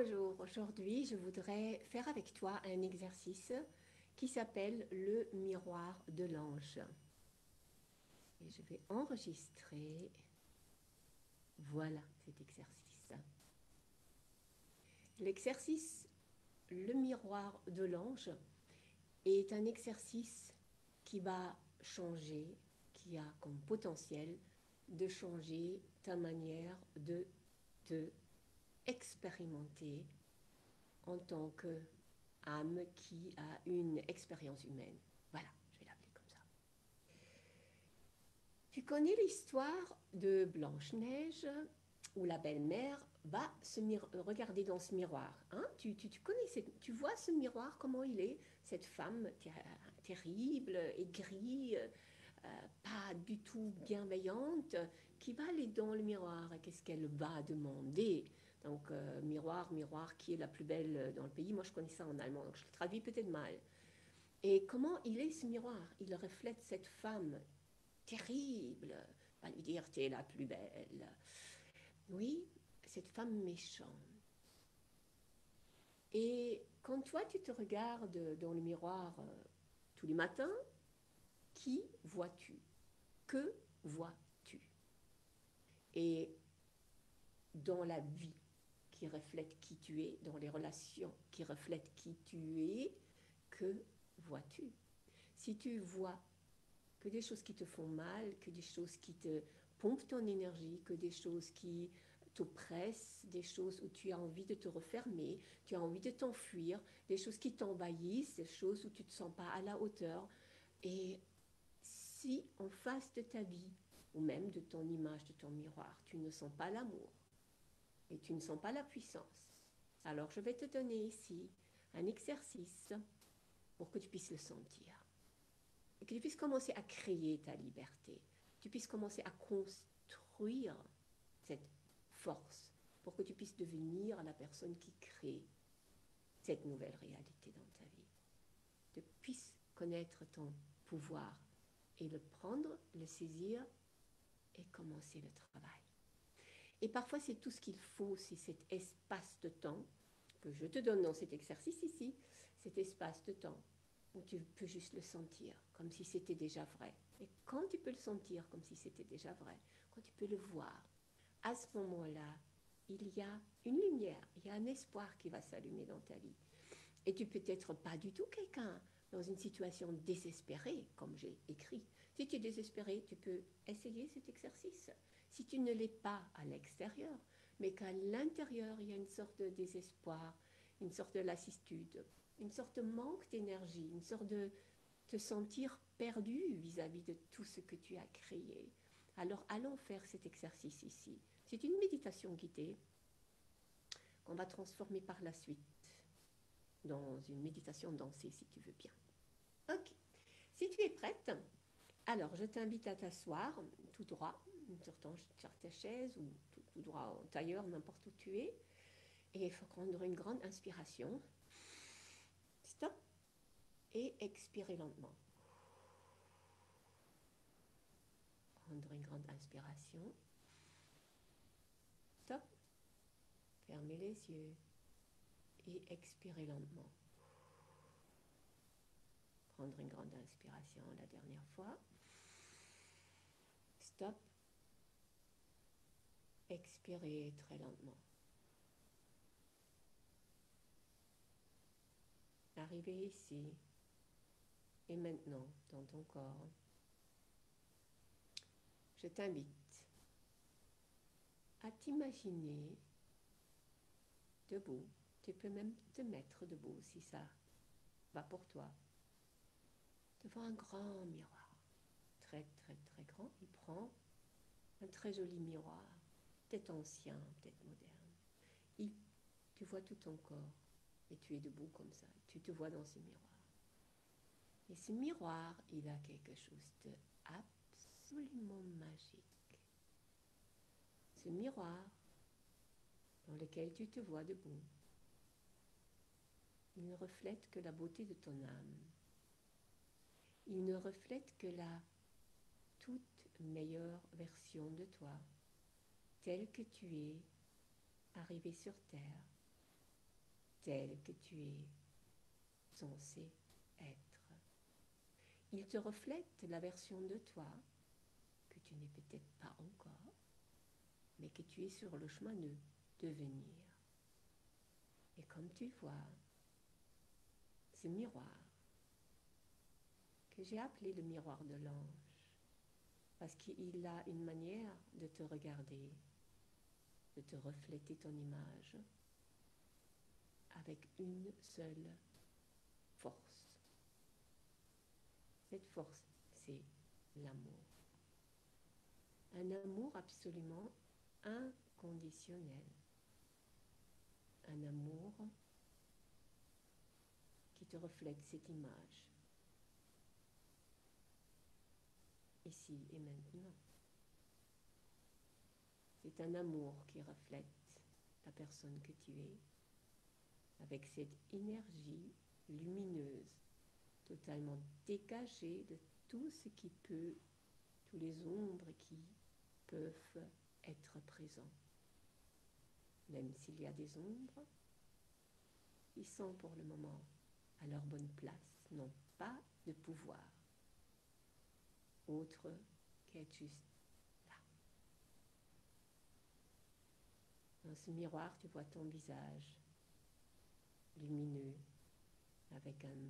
Bonjour, aujourd'hui je voudrais faire avec toi un exercice qui s'appelle le miroir de l'ange. Et je vais enregistrer, voilà cet exercice. L'exercice le miroir de l'ange est un exercice qui va changer, qui a comme potentiel de changer ta manière de te expérimenter en tant qu'âme qui a une expérience humaine. Voilà, je vais l'appeler comme ça. Tu connais l'histoire de Blanche-Neige où la belle-mère va regarder dans ce miroir. Hein? Tu connais, tu vois ce miroir, comment il est, cette femme terrible, aigrie, pas du tout bienveillante, qui va aller dans le miroir et qu'est-ce qu'elle va demander. Donc, miroir, miroir, qui est la plus belle dans le pays? Moi, je connais ça en allemand, donc je le traduis peut-être mal. Et comment il est ce miroir? Il reflète cette femme terrible, va lui dire, t'es la plus belle. Oui, cette femme méchante. Et quand toi, tu te regardes dans le miroir tous les matins, qui vois-tu? Que vois-tu? Et dans la vie qui reflète qui tu es, dans les relations qui reflètent qui tu es, que vois-tu? Si tu vois que des choses qui te font mal, que des choses qui te pompent ton énergie, que des choses qui t'oppressent, des choses où tu as envie de te refermer, tu as envie de t'enfuir, des choses qui t'envahissent, des choses où tu ne te sens pas à la hauteur. Et si en face de ta vie, ou même de ton image, de ton miroir, tu ne sens pas l'amour et tu ne sens pas la puissance, alors je vais te donner ici un exercice pour que tu puisses le sentir. Et que tu puisses commencer à créer ta liberté, tu puisses commencer à construire cette force pour que tu puisses devenir la personne qui crée cette nouvelle réalité dans ta vie. Tu puisses connaître ton pouvoir et le prendre, le saisir et commencer le travail. Et parfois, c'est tout ce qu'il faut, c'est cet espace de temps que je te donne dans cet exercice ici, cet espace de temps où tu peux juste le sentir comme si c'était déjà vrai. Et quand tu peux le sentir comme si c'était déjà vrai, quand tu peux le voir, à ce moment-là, il y a une lumière, il y a un espoir qui va s'allumer dans ta vie. Et tu peux être pas du tout quelqu'un dans une situation désespérée, comme j'ai écrit. Si tu es désespéré, tu peux essayer cet exercice. Si tu ne l'es pas à l'extérieur, mais qu'à l'intérieur, il y a une sorte de désespoir, une sorte de lassitude, une sorte de manque d'énergie, une sorte de te sentir perdu vis-à-vis de tout ce que tu as créé. Alors allons faire cet exercice ici. C'est une méditation guidée qu'on va transformer par la suite dans une méditation dansée si tu veux bien. Ok, si tu es prête, alors je t'invite à t'asseoir tout droit sur ta chaise ou tout droit en tailleur, n'importe où tu es. Et il faut prendre une grande inspiration. Stop. Et expirer lentement. Prendre une grande inspiration. Stop. Fermez les yeux. Et expirer lentement. Prendre une grande inspiration la dernière fois. Stop. Expirer très lentement. Arrivé ici et maintenant dans ton corps, je t'invite à t'imaginer debout. Tu peux même te mettre debout si ça va pour toi. Devant un grand miroir, très très très grand. Il prend un très joli miroir, peut-être ancien, peut-être moderne. Il, tu vois tout ton corps et tu es debout comme ça. Tu te vois dans ce miroir. Et ce miroir, il a quelque chose de absolument magique. Ce miroir dans lequel tu te vois debout, il ne reflète que la beauté de ton âme. Il ne reflète que la toute meilleure version de toi, telle que tu es arrivé sur Terre, tel que tu es censé être. Il te reflète la version de toi que tu n'es peut-être pas encore, mais que tu es sur le chemin de devenir. Et comme tu vois, ce miroir, que j'ai appelé le miroir de l'ange, parce qu'il a une manière de te regarder, de te refléter ton image, avec une seule force. Cette force, c'est l'amour. Un amour absolument inconditionnel. Un amour qui te reflète cette image, ici et maintenant. C'est un amour qui reflète la personne que tu es, avec cette énergie lumineuse, totalement dégagée de tout ce qui peut, tous les ombres qui peuvent être présents. Même s'il y a des ombres, ils sont pour le moment à leur bonne place, n'ont pas de pouvoir autre qu'être juste là. Dans ce miroir, tu vois ton visage lumineux avec un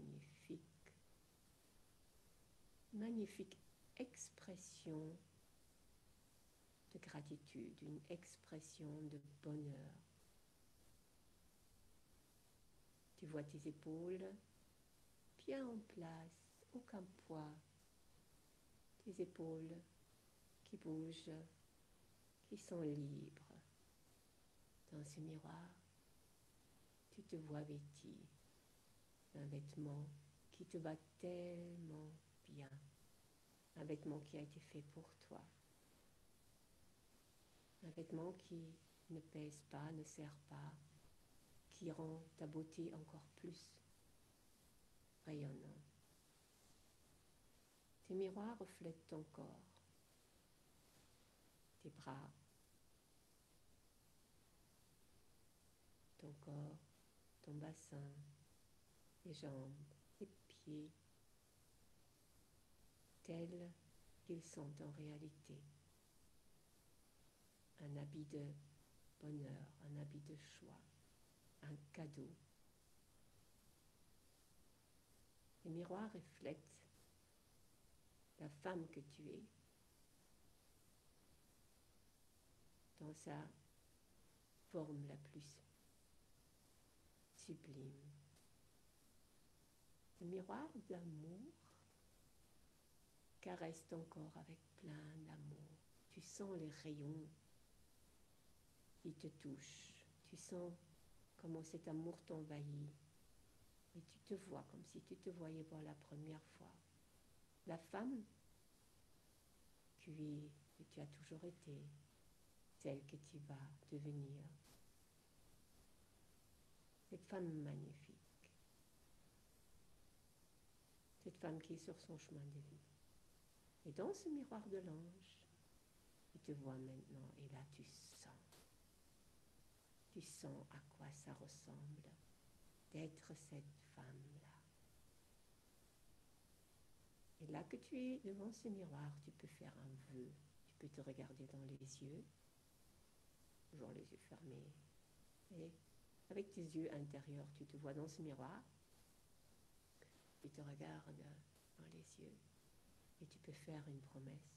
magnifique expression de gratitude, une expression de bonheur. Tu vois tes épaules bien en place, aucun poids. Tes épaules qui bougent, qui sont libres. Dans ce miroir, tu te vois vêtu d'un vêtement qui te va tellement bien. Un vêtement qui a été fait pour toi. Un vêtement qui ne pèse pas, ne serre pas, qui rend ta beauté encore plus rayonnante. Tes miroirs reflètent ton corps, tes bras, ton corps, ton bassin, tes jambes, tes pieds, tels qu'ils sont en réalité. Un habit de bonheur, un habit de joie, un cadeau. Les miroirs reflètent la femme que tu es dans sa forme la plus sublime. Le miroir d'amour caresse ton corps avec plein d'amour. Tu sens les rayons qui te touchent. Tu sens comment cet amour t'envahit. Et tu te vois comme si tu te voyais pour la première fois. La femme que tu as toujours été, celle que tu vas devenir. Cette femme magnifique. Cette femme qui est sur son chemin de vie. Et dans ce miroir de l'ange, tu te vois maintenant et là tu sens à quoi ça ressemble d'être cette femme-là. Et là que tu es devant ce miroir, tu peux faire un vœu. Tu peux te regarder dans les yeux, toujours les yeux fermés. Et avec tes yeux intérieurs, tu te vois dans ce miroir. Tu te regardes dans les yeux et tu peux faire une promesse.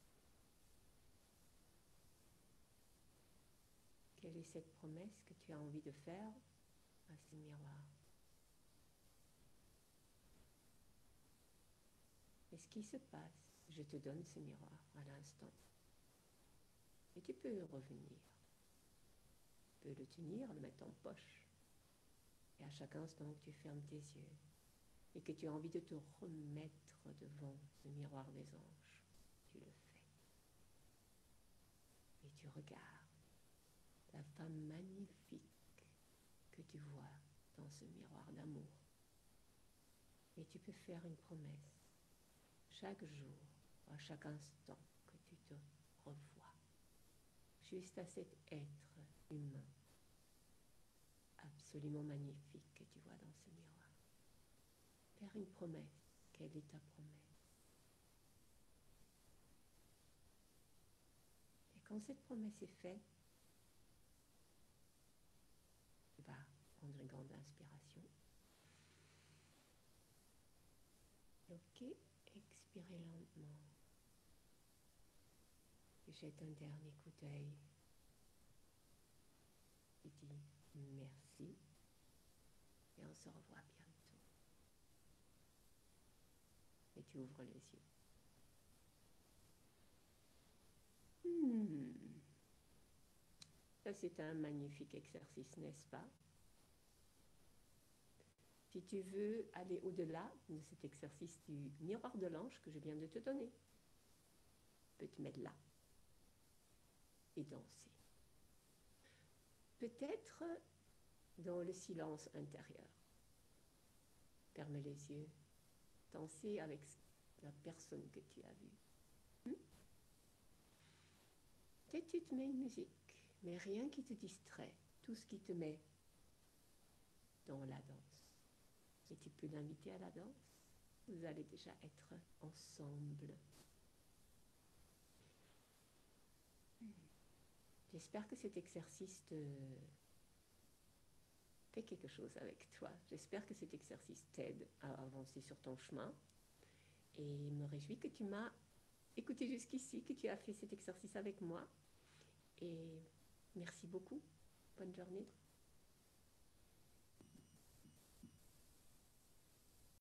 Quelle est cette promesse que tu as envie de faire à ce miroir? Et ce qui se passe, je te donne ce miroir à l'instant. Et tu peux revenir. Tu peux le tenir, le mettre en poche. Et à chaque instant que tu fermes tes yeux et que tu as envie de te remettre devant le miroir des anges, tu le fais. Et tu regardes la femme magnifique que tu vois dans ce miroir d'amour. Et tu peux faire une promesse chaque jour, à chaque instant que tu te revois, juste à cet être humain absolu. absolument magnifique que tu vois dans ce miroir. Faire une promesse. Quelle est ta promesse? Et quand cette promesse est faite, tu vas prendre une grande inspiration. Ok, expirez lentement. Et jette un dernier coup d'œil. Tu dis merci et on se revoit bientôt. Et tu ouvres les yeux. Ça, c'est un magnifique exercice, n'est-ce pas? Si tu veux aller au-delà de cet exercice du miroir de l'ange que je viens de te donner, tu peux te mettre là et danser. Peut-être dans le silence intérieur. Ferme les yeux. Danser avec la personne que tu as vue. Peut-être tu te mets une musique, mais rien qui te distrait. Tout ce qui te met dans la danse. Et tu peux l'inviter à la danse. Vous allez déjà être ensemble. J'espère que cet exercice te fait quelque chose avec toi. J'espère que cet exercice t'aide à avancer sur ton chemin. Et me réjouis que tu m'as écouté jusqu'ici, que tu as fait cet exercice avec moi. Et merci beaucoup. Bonne journée.